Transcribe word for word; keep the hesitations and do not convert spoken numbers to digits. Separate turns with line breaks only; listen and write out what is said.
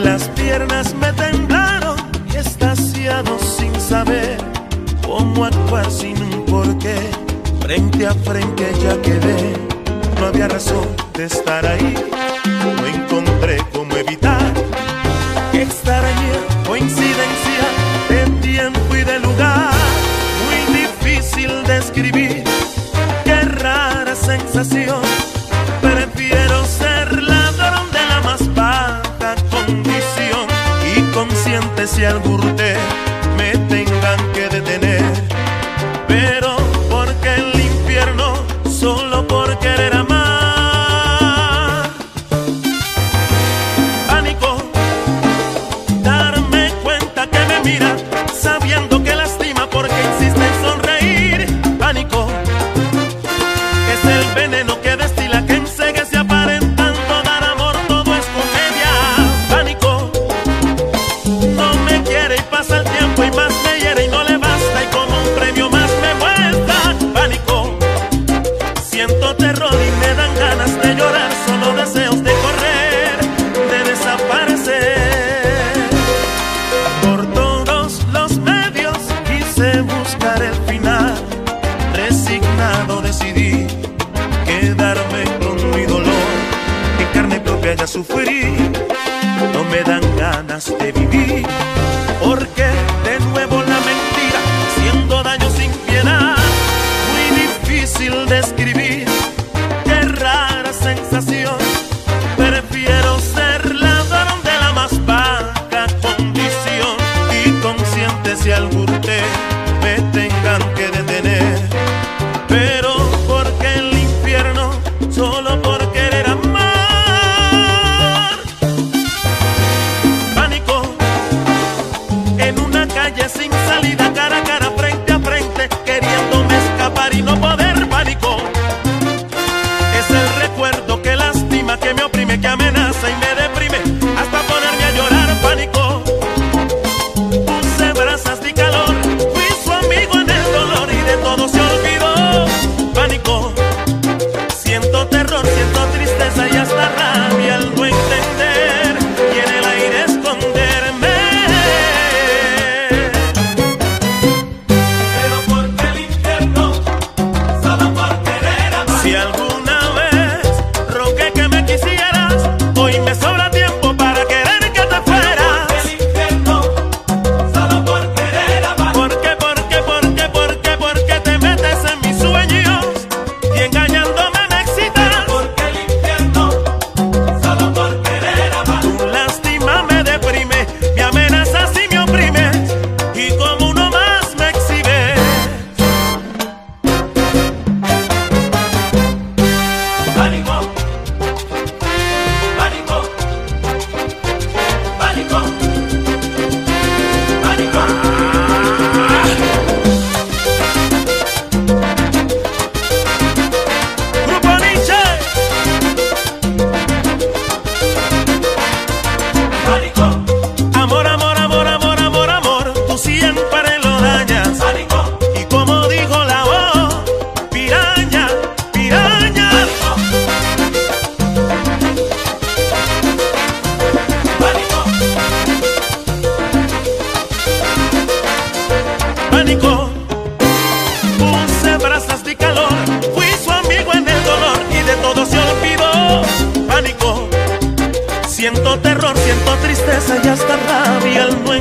Las piernas me temblaron y extasiado sin saber cómo actuar sin un porqué. Frente a frente ya quedé, no había razón de estar ahí. No encontré cómo evitar que extraña coincidencia de tiempo y de lugar. Muy difícil de escribir, qué rara sensación. Prefiero ser ladrón de la más baja condición y consciente si al burte me tengan que detener. Pero porque el infierno solo por querer amar. Pánico, darme cuenta que me mira sabiendo que lastima porque insiste en sonreír. Pánico, es el veneno que destila, que enceguece aparentando dar amor, todo es comedia. Pánico, no me quiere y pasa el tiempo y más me hiere y no le basta y como un premio más me muestra. Pánico, siento terror y me dan ganas de llorar, solo deseos de correr, de desaparecer. Por todos los medios quise buscar el final, resignado decidí quedarme con mi dolor, en carne propia ya sufrí, no me dan ganas de vivir, porque de nuevo la mentira haciendo daño sin piedad. Muy difícil de escribir, qué rara sensación. Prefiero ser ladrón de la más baja condición y consciente si al burte me tengan que detener. Pero porque el infierno solo por querer amar. Pánico, en una calle sin salida, cara a cara, frente a frente, queriéndome escapar y no poder. Pánico, es el recuerdo que lastima, que me oprime, que amenaza y me deprime hasta ponerme a llorar. Pánico, puse brasas de calor, fui su amigo en el dolor y de todo se olvidó. Pánico, siento terror, siento tristeza y hasta rabia al no entender y en el aire esconderme. Pero porque el infierno solo por querer amar. Si alguna vez rogué que me quisieras, hoy me sobra tiempo para querer que te fueras. El infierno solo por querer amar. ¿Por qué, por qué, por qué, por qué, por qué te metes en mis sueños y engañándome me excitas? Porque el infierno solo por querer amar. Tu lástima me deprime, me amenazas y me oprimes y como uno más me exhibes. Pánico, pánico, pánico, pánico. Grupo Nietzsche. Pánico. Amor, amor, amor, amor, amor, amor, tú siempre lo dañas. Pánico. Y como dijo la voz, piraña, piraña. Pánico. Pánico, puse brasas de calor, fui su amigo en el dolor y de todo se olvidó. Pánico, siento terror, siento tristeza y hasta rabia al no